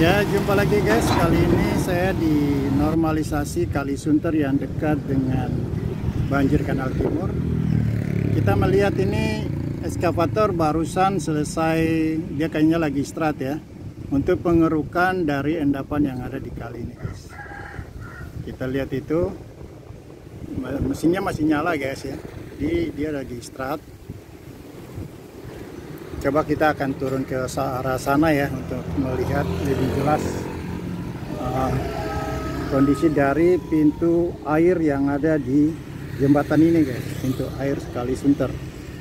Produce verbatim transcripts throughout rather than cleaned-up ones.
Ya, jumpa lagi guys. Kali ini saya di normalisasi Kali Sunter yang dekat dengan banjir Kanal Timur. Kita melihat ini eskavator barusan selesai, dia kayaknya lagi istirahat ya, untuk pengerukan dari endapan yang ada di kali ini guys. Kita lihat itu mesinnya masih nyala guys ya, jadi dia lagi istirahat. Coba kita akan turun ke arah sana ya untuk melihat lebih jelas uh, kondisi dari pintu air yang ada di jembatan ini guys, pintu air Kali Sunter.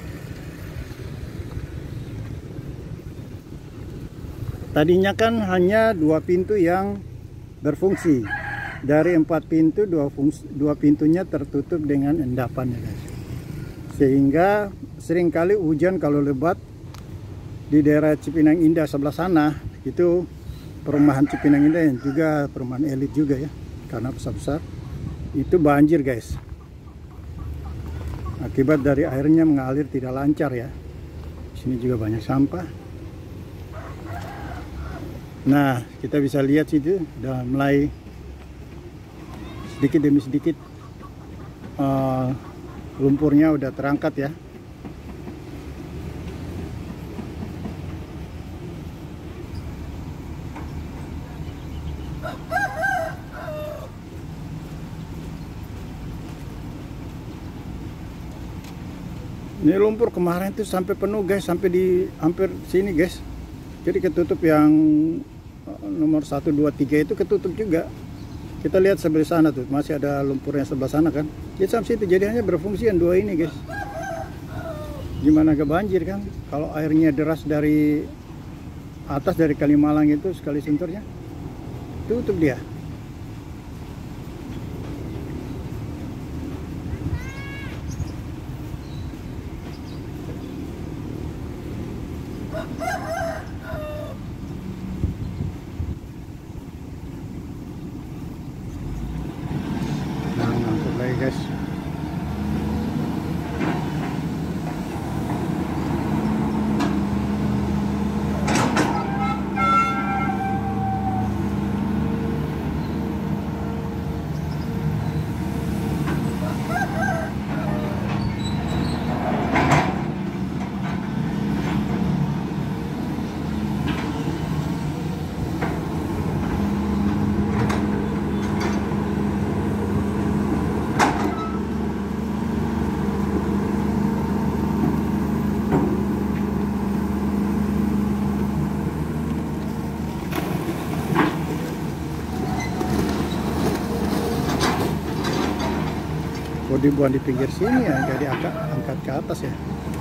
Tadinya kan hanya dua pintu yang berfungsi, dari empat pintu dua, fungsi, dua pintunya tertutup dengan endapan ya guys, sehingga seringkali hujan kalau lebat di daerah Cipinang Indah sebelah sana, itu perumahan Cipinang Indah yang juga perumahan elit juga ya, karena besar-besar, itu banjir guys, akibat dari airnya mengalir tidak lancar ya. Sini juga banyak sampah. Nah, kita bisa lihat situ udah mulai sedikit demi sedikit uh, lumpurnya udah terangkat ya. Ini lumpur kemarin tuh sampai penuh guys, sampai di hampir sini guys. Jadi ketutup yang nomor satu, dua, tiga itu ketutup juga. Kita lihat sebelah sana tuh, masih ada lumpur yang sebelah sana kan. Jadi sampai situ, jadi hanya berfungsi yang dua ini guys. Gimana ke banjir kan? Kalau airnya deras dari atas, dari Kalimalang itu, Kali Sunternya, tutup dia. Guys, mau dibuang di pinggir sini ya, jadi agak angkat ke atas ya.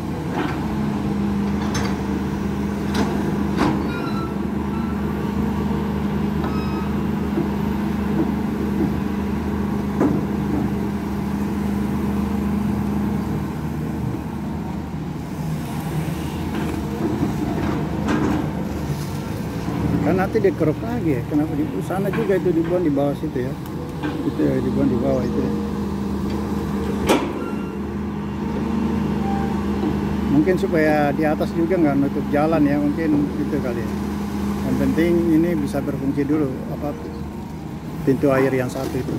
Kan nanti dikeruk lagi ya, kenapa di sana juga itu dibuang di bawah situ ya, itu ya dibuang di bawah itu ya. Mungkin supaya di atas juga nggak nutup jalan ya, mungkin itu kali ya. Yang penting ini bisa berfungsi dulu apa pintu air yang satu itu.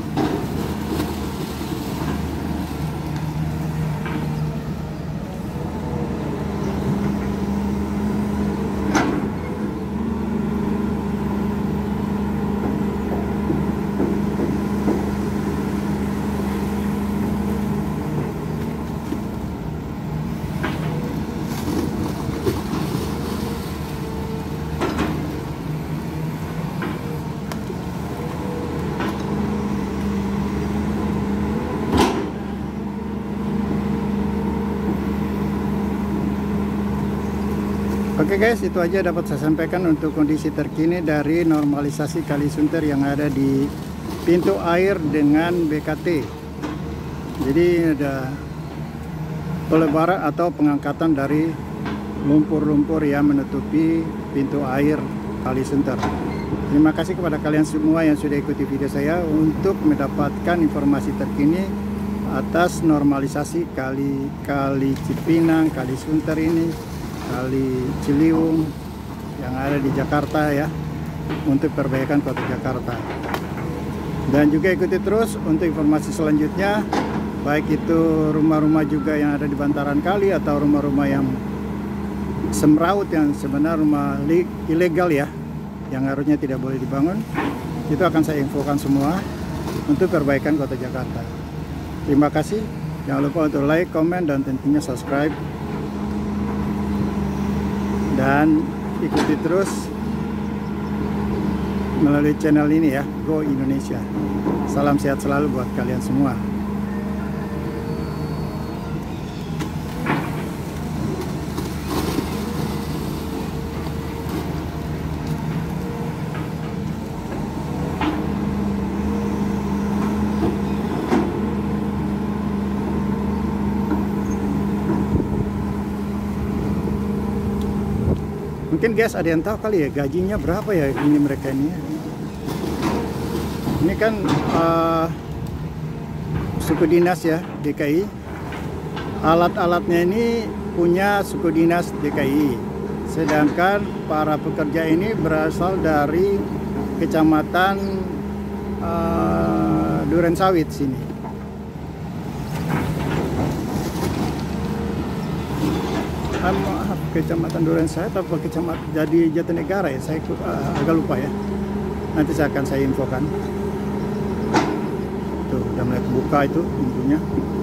Oke guys, itu aja dapat saya sampaikan untuk kondisi terkini dari normalisasi Kali Sunter yang ada di pintu air dengan B K T. Jadi ada pelebaran atau pengangkatan dari lumpur-lumpur yang menutupi pintu air Kali Sunter. Terima kasih kepada kalian semua yang sudah ikuti video saya untuk mendapatkan informasi terkini atas normalisasi kali Kali Cipinang, Kali Sunter ini, Kali Ciliwung yang ada di Jakarta ya. untuk perbaikan kota Jakarta. Dan juga ikuti terus untuk informasi selanjutnya, baik itu rumah-rumah juga yang ada di bantaran kali atau rumah-rumah yang semraut yang sebenarnya rumah ilegal ya, yang harusnya tidak boleh dibangun. Itu akan saya infokan semua untuk perbaikan kota Jakarta. Terima kasih. Jangan lupa untuk like, komen, dan tentunya subscribe. Dan ikuti terus melalui channel ini ya, Go Indonesia. Salam sehat selalu buat kalian semua. Mungkin guys ada yang tahu kali ya gajinya berapa ya ini mereka ini. Ini kan uh, suku dinas ya D K I. Alat-alatnya ini punya suku dinas D K I. Sedangkan para pekerja ini berasal dari kecamatan uh, Durensawit sini. Ah, maaf, kecamatan Durensawit atau kecamatan jadi Jatinegara ya, saya uh, agak lupa ya. Nanti saya akan saya infokan. Tuh udah mulai kebuka itu pintunya.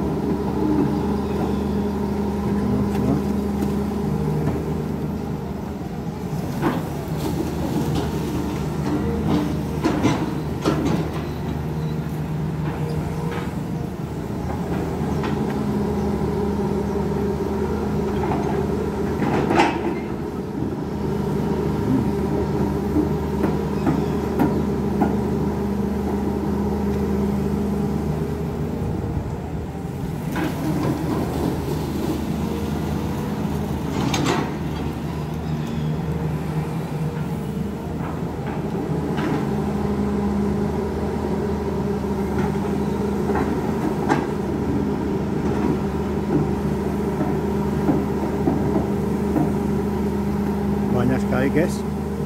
Banyak sekali guys.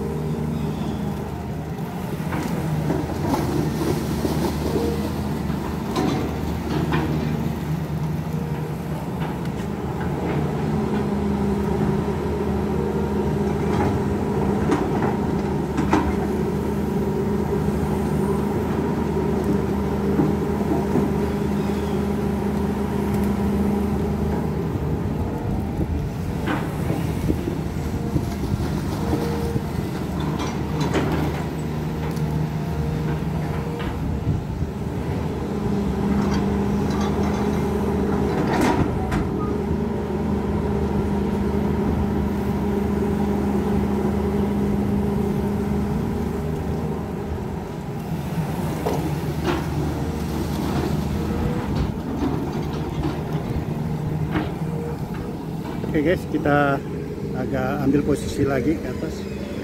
Oke guys, kita agak ambil posisi lagi ke atas.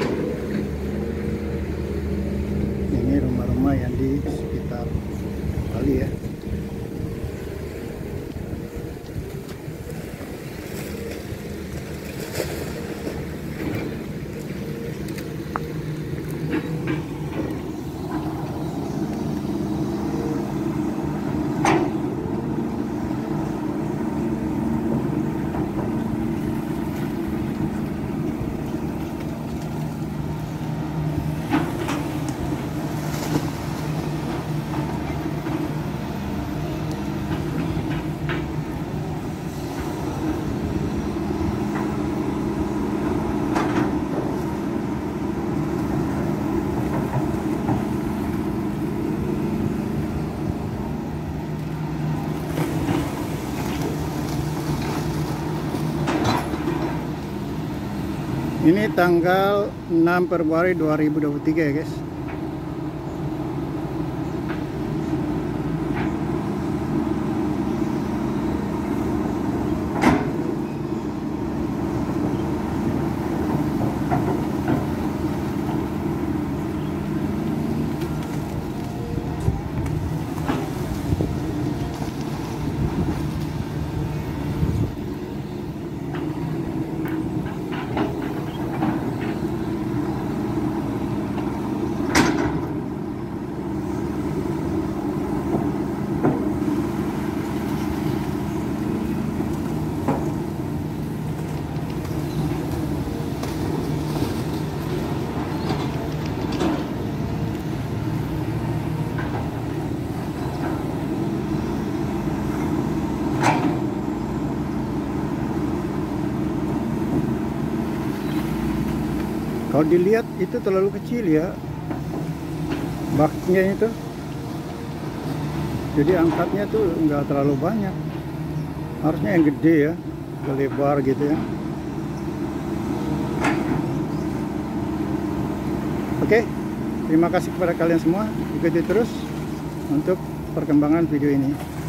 Ini rumah-rumah yang di sekitar kali ya. Ini tanggal enam Februari dua ribu dua puluh tiga ya guys. Kalau dilihat itu terlalu kecil ya baknya itu, jadi angkatnya tuh nggak terlalu banyak, harusnya yang gede ya, lebar gitu ya. Oke, terima kasih kepada kalian semua, ikuti terus untuk perkembangan video ini.